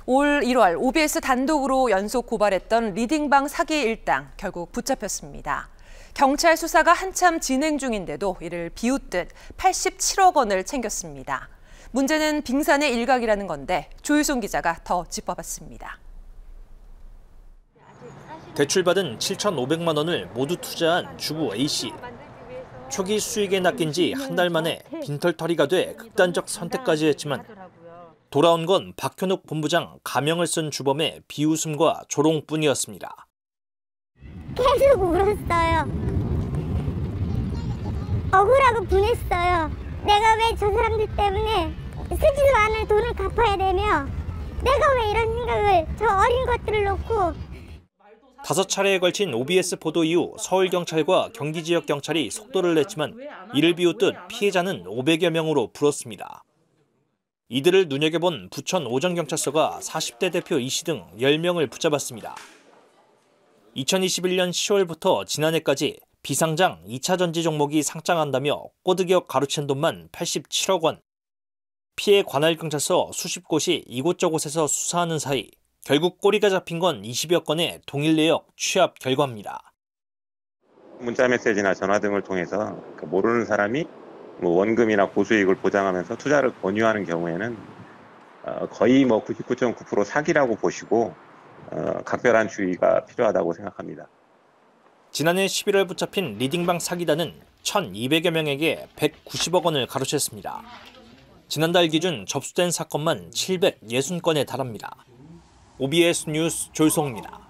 올 1월 OBS 단독으로 연속 고발했던 리딩방 사기 일당 결국 붙잡혔습니다. 경찰 수사가 한참 진행 중인데도 이를 비웃듯 87억 원을 챙겼습니다. 문제는 빙산의 일각이라는 건데 조유송 기자가 더 짚어봤습니다. 대출받은 7,500만 원을 모두 투자한 주부 A씨. 초기 수익에 낚인 지 한 달 만에 빈털터리가 돼 극단적 선택까지 했지만 돌아온 건 박현욱 본부장 가명을 쓴 주범의 비웃음과 조롱뿐이었습니다. 계속 울었어요. 억울하고 분했어요. 내가 왜 저 사람들 때문에 쓰지도 않을 돈을 갚아야 되며 내가 왜 이런 생각을 저 어린 것들을 놓고 5차례에 걸친 OBS 보도 이후 서울경찰과 경기지역경찰이 속도를 냈지만 이를 비웃듯 피해자는 500여 명으로 불었습니다. 이들을 눈여겨본 부천 오정경찰서가 40대 대표 E씨 등 10명을 붙잡았습니다. 2021년 10월부터 지난해까지 비상장 2차 전지 종목이 상장한다며 꼬드겨 가로챈 돈만 87억 원. 피해 관할 경찰서 수십 곳이 이곳저곳에서 수사하는 사이 결국 꼬리가 잡힌 건 20여 건의 동일 내역 취합 결과입니다. 문자메시지나 전화 등을 통해서 모르는 사람이 원금이나 고수익을 보장하면서 투자를 권유하는 경우에는 거의 99.9% 사기라고 보시고 각별한 주의가 필요하다고 생각합니다. 지난해 11월 붙잡힌 리딩방 사기단은 1,200여 명에게 190억 원을 가로챘습니다. 지난달 기준 접수된 사건만 760건에 달합니다. OBS 뉴스 조유송입니다.